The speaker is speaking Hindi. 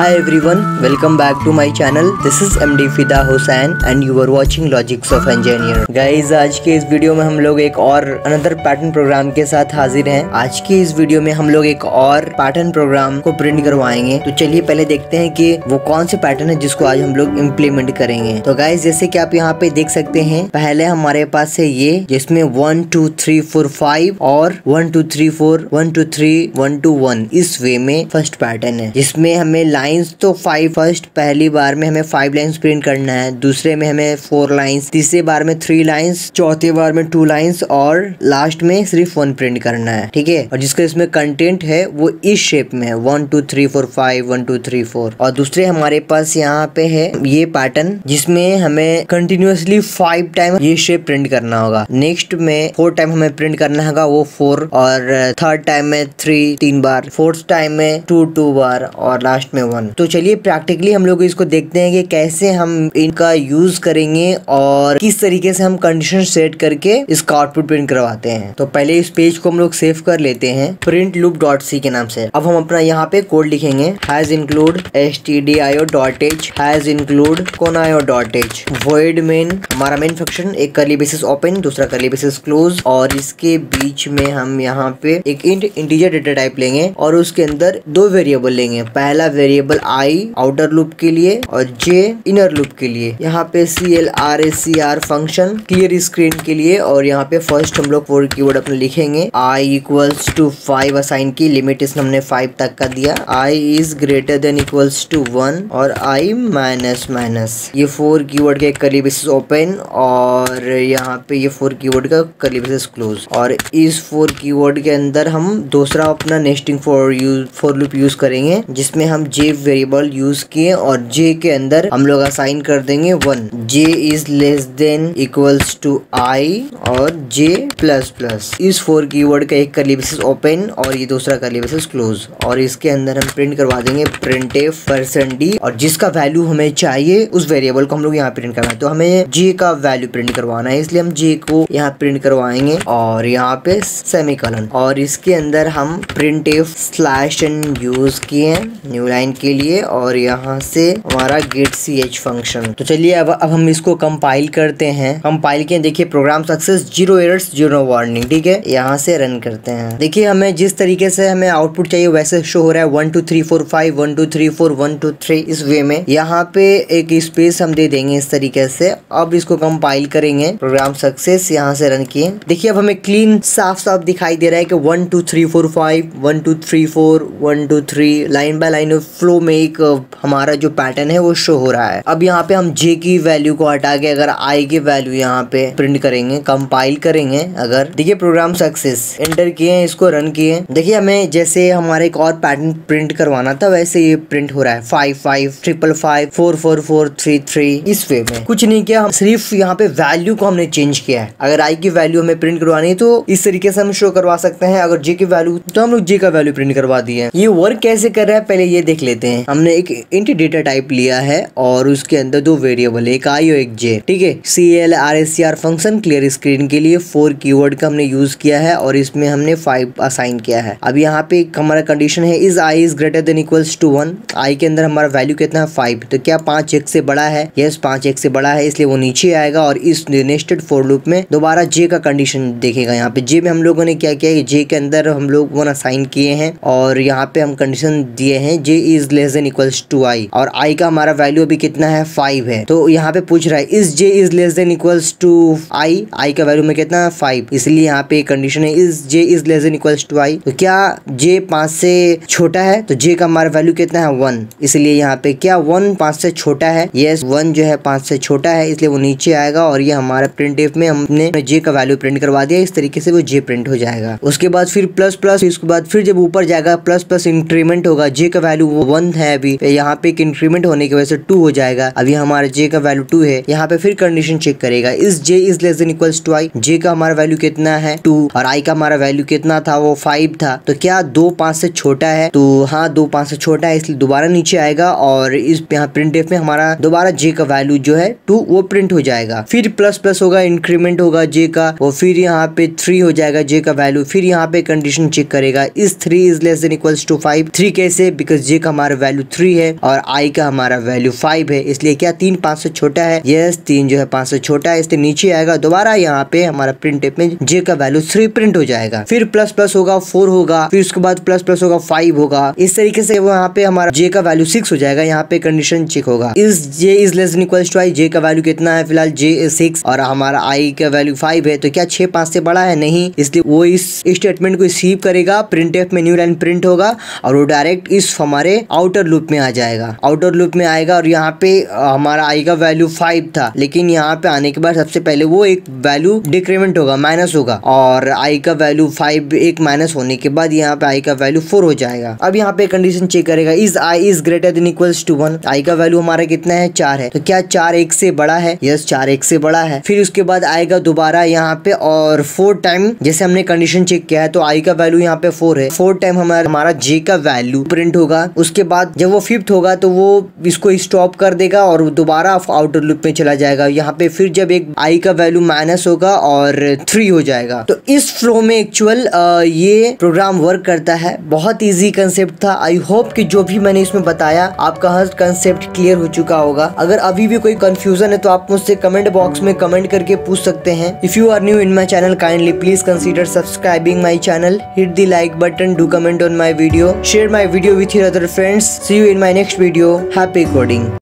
Hi everyone, welcome back to my channel. This is MD Fida Hussain and you are watching Logics of Engineer. Guys, आज के इस वीडियो में हम लोग एक और अनदर पैटर्न प्रोग्राम के साथ हाजिर हैं। आज के इस वीडियो में हम लोग एक और पैटर्न प्रोग्राम को प्रिंट करवाएंगे। तो चलिए पहले देखते हैं कि वो कौन से पैटर्न है जिसको आज हम लोग इम्प्लीमेंट करेंगे। तो गाइज जैसे कि आप यहाँ पे देख सकते हैं, पहले हमारे पास है ये जिसमें 1 2 3 4 5 और 1 2 3 4 1 2 3 1 2 1 इस वे में फर्स्ट पैटर्न है, जिसमें हमें लाइंस तो 5 फर्स्ट पहली बार में हमें 5 लाइंस प्रिंट करना है, दूसरे में हमें 4 लाइंस, तीसरे बार में 3 लाइंस, चौथे बार में 2 लाइंस और लास्ट में सिर्फ 1 प्रिंट करना है। ठीक है, और जिसका इसमें कंटेंट है वो इस शेप में है 1 2 3 4 5 1 2 3 4। और दूसरे हमारे पास यहाँ पे है ये पैटर्न जिसमें हमें कंटिन्यूअसली 5 टाइम ये शेप प्रिंट करना होगा। नेक्स्ट में 4 टाइम हमें प्रिंट करना होगा वो 4, और थर्ड टाइम में 3 बार, फोर्थ टाइम में 2 बार और लास्ट में 1। तो चलिए प्रैक्टिकली हम लोग इसको देखते हैं कि कैसे हम इनका यूज करेंगे और किस तरीके से हम कंडीशन सेट करके इसका आउटपुट प्रिंट करवाते हैं। तो पहले इस पेज को हम लोग सेव कर लेते हैं प्रिंट लूप डॉट सी के नाम से। अब हम अपना यहाँ पे कोड लिखेंगे hash include stdio.h hash include conaio.h void main, हमारा मेन फंक्शन एक कर्ली ब्रेसेस ओपन दूसरा कर्ली ब्रेसेस क्लोज, और इसके बीच में हम यहाँ पे एक इंटीजर डेटा टाइप लेंगे और उसके अंदर 2 वेरिएबल लेंगे। पहला वेरिएबल i आउटर लूप के लिए और j इनर लूप के लिए। यहाँ पे CLRACR फंक्शन क्लियर स्क्रीन के लिए, और यहाँ पे फर्स्ट हम लोग 4 कीवर्ड अपने लिखेंगे। i इक्वल्स टू 5 असाइन की, लिमिटेशन हमने 5 तक का दिया। i is greater than equals to 1 और i माइनस माइनस, ये 4 कीवर्ड के कर्ली ब्रेसेस ओपन और यहाँ पे ये 4 कीवर्ड का कर्ली ब्रेसेस क्लोज। और इस 4 कीवर्ड के अंदर हम दूसरा अपना नेस्टिंग फॉर लूप यूज करेंगे जिसमें हम j वेरिएबल यूज किए और j के अंदर हम लोग असाइन कर देंगे 1। j is less than equals to i और j प्लस प्लस, इस 4 कीवर्ड का एक कर्ली ब्रेसेस ओपन और ये दूसरा कर्ली ब्रेसेस क्लोज, और इसके अंदर हम प्रिंट करवा देंगे printf %d, और जिसका वैल्यू हमें चाहिए उस वेरिएबल को हम लोग यहाँ प्रिंट करना है। तो हमें j का वैल्यू प्रिंट करवाना है, इसलिए हम j को यहाँ प्रिंट करवाएंगे और यहाँ पे सेमीकोलन, और इसके अंदर हम printf /n यूज किए न्यू लाइन के लिए, और यहाँ से हमारा गेट ch फंक्शन। तो चलिए अब हम इसको कंपाइल करते हैं। कंपाइल किए, देखिए प्रोग्राम सक्सेस, 0 एरर्स 0 वार्निंग। ठीक है, यहाँ से रन करते हैं। देखिए हमें जिस तरीके से हमें आउटपुट चाहिए वैसे शो हो रहा है 1 2 3 4 5 1 2 3 4 1 2 3 इस वे में। यहाँ पे एक स्पेस हम दे देंगे इस तरीके से। अब इसको कंपाइल करेंगे, प्रोग्राम सक्सेस, यहाँ से रन किए। देखिए अब हमें क्लीन साफ साफ दिखाई दे रहा है कि 1 2 3 4 5 1 2 3 4 1 2 3 लाइन बाय लाइन फ्लो में एक हमारा जो पैटर्न है वो शो हो रहा है। अब यहाँ पे हम j की वैल्यू को हटा के अगर i की वैल्यू यहाँ पे प्रिंट करेंगे, कंपाइल करेंगे अगर, देखिए प्रोग्राम सक्सेस, एंटर किए, इसको रन किए। देखिए हमें जैसे हमारे एक और पैटर्न प्रिंट करवाना था वैसे ये प्रिंट हो रहा है 5 5 5 5 4 4 4 3 3 इस वे में। कुछ नहीं किया, हम सिर्फ यहाँ पे वैल्यू को हमने चेंज किया है। अगर i की वैल्यू हमें प्रिंट करवानी है तो इस तरीके से हम शो करवा सकते हैं, अगर j की वैल्यू तो हम लोग j का वैल्यू प्रिंट करवा दिए। ये वर्क कैसे कर रहा है पहले ये देख लेते हैं। हमने एक इंट डेटा टाइप लिया है और उसके अंदर 2 वेरिएबल, एक i और एक j। ठीक है, CLRACR फंक्शन क्लियर स्क्रीन के लिए 4 कीवर्ड का हमने यूज किया है और इसमें हमने 5 असाइन किया है। अब यहाँ पे हमारा कंडीशन है is i is greater than equals to 1। i के अंदर हमारा वैल्यू कितना है 5, तो क्या 5 1 से बड़ा है? यस, 5 1 से बड़ा है, इसलिए वो नीचे आएगा। और इस नेस्टेड फॉर लूप में दोबारा j का कंडीशन देखेगा। यहाँ पे j में हम लोगों ने क्या किया है, j के अंदर हम लोग 1 असाइन किए हैं और यहाँ पे हम कंडीशन दिए हैं j is less than equals to i, और i का हमारा वैल्यू अभी कितना है 5 है। तो यहाँ पे पूछ रहा है is j is less than equals to i का वैल्यू में कितना है 5, इसलिए यहाँ पे कंडीशन है is j is less than equals to i। तो क्या j 5 से छोटा है? तो j का हमारा वैल्यू कितना है 1, इसलिए यहाँ पे क्या 1 5 से छोटा है? यस, 1 जो है 5 से छोटा है, इसलिए वो नीचे आएगा। और ये हमारा printf में हमने j का वैल्यू प्रिंट करवा दिया, इस तरीके से वो j प्रिंट हो जाएगा। उसके बाद फिर प्लस प्लस, इसके बाद फिर जब ऊपर जाएगा प्लस प्लस इंक्रीमेंट होगा, j का वैल्यू 1 है अभी, यहाँ पे एक इंक्रीमेंट होने की वजह से 2 हो जाएगा। अभी हमारा j का वैल्यू 2 है, यहाँ पे फिर कंडीशन चेक करेगा is j is less than equals to i। j का हमारा वैल्यू कितना है 2 और i का हमारा वैल्यू कितना था वो 5 था। तो क्या 2 5 से छोटा है? तो हाँ 2 5 से छोटा है, इसलिए दोबारा नीचे आएगा और इस यहाँ प्रिंटफ में हमारा दोबारा j का वैल्यू जो है 2 वो प्रिंट हो जाएगा। फिर प्लस प्लस होगा, इंक्रीमेंट होगा j का, और फिर यहाँ पे 3 हो जाएगा j का वैल्यू। फिर यहाँ पे कंडीशन चेक करेगा is 3 is less than equals to 5। 3 कैसे? बिकॉज j का हमारा हमारा वैल्यू 3 है और i का हमारा वैल्यू 5 है, इसलिए क्या 3 5 से छोटा है। यस 3 जो है 5 से छोटा है, इसलिए नीचे आएगा। दोबारा यहाँ पे हमारा प्रिंट में j का वैल्यू 3 प्रिंट हो जाएगा। फिर प्लस प्लस होगा 4 होगा, फिर उसके बाद प्लस प्लस होगा 5 होगा। इस तरीके से वहाँ पे हमारा j का वैल्यू 6 हो जाएगा। यहाँ पे कंडीशन चेक होगा, is j is less than equals to i। j का वैल्यू कितना है फिलहाल, j इज 6 और हमारा i का वैल्यू 5 है। तो क्या 6 5 से बड़ा है? नहीं, इसलिए वो इस स्टेटमेंट को रिसीव करेगा। प्रिंटफ में न्यू लाइन प्रिंट होगा और वो डायरेक्ट इस हमारे आउटर लूप में आ जाएगा। आउटर लूप में आएगा और यहाँ पे हमारा i का वैल्यू 5 था, लेकिन यहाँ पे आने के बाद सबसे पहले वो एक वैल्यू डिक्रीमेंट होगा, माइनस होगा, और i का वैल्यू 5 एक माइनस होने के बाद यहाँ पे i का वैल्यू 4 हो जाएगा। अब यहाँ पे कंडीशन चेक करेगा, is i is greater than equals to 1। i का वैल्यू हमारा कितना है, 4 है। तो क्या 4 1 से बड़ा है? यस 4 1 से बड़ा है। फिर उसके बाद आएगा दोबारा यहाँ पे और 4 टाइम, जैसे हमने कंडीशन चेक किया है तो i का वैल्यू यहाँ पे 4 है। 4 टाइम हमारा j का वैल्यू प्रिंट होगा। उसके बाद जब वो 5th होगा तो वो इसको स्टॉप कर देगा और दोबारा आउटर लूप में चला जाएगा। यहाँ पे फिर जब एक i का वैल्यू माइनस होगा और 3 हो जाएगा। तो इस फ्लो में एक्चुअल ये प्रोग्राम वर्क करता है। बहुत इजी कंसेप्ट था। आई होप कि जो भी मैंने इसमें बताया आपका हर कंसेप्ट क्लियर हो चुका होगा। अगर अभी भी कोई कंफ्यूजन है तो आप मुझसे कमेंट बॉक्स में कमेंट करके पूछ सकते हैं। If you are new in my channel kindly please consider subscribing my channel, hit the like button, do comment on my video, share my video with your other friends. See you in my next video. Happy coding.